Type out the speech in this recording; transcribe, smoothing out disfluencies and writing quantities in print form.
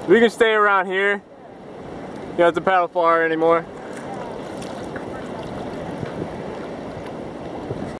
We can stay around here. You don't have to paddle far anymore.